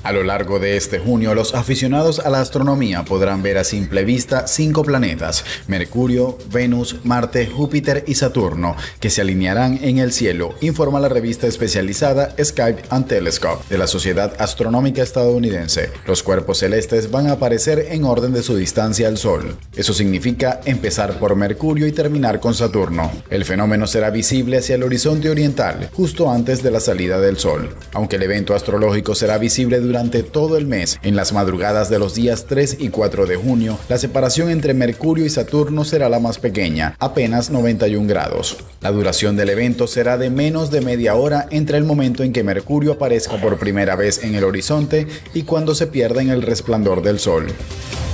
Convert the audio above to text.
A lo largo de este junio, los aficionados a la astronomía podrán ver a simple vista 5 planetas: Mercurio, Venus, Marte, Júpiter y Saturno, que se alinearán en el cielo, informa la revista especializada Skype and Telescope de la Sociedad Astronómica Estadounidense. Los cuerpos celestes van a aparecer en orden de su distancia al Sol. Eso significa empezar por Mercurio y terminar con Saturno. El fenómeno será visible hacia el horizonte oriental, justo antes de la salida del Sol. Aunque el evento astrológico será visible durante todo el mes, en las madrugadas de los días 3 y 4 de junio, la separación entre Mercurio y Saturno será la más pequeña, apenas 91 grados. La duración del evento será de menos de media hora entre el momento en que Mercurio aparezca por primera vez en el horizonte y cuando se pierda en el resplandor del Sol.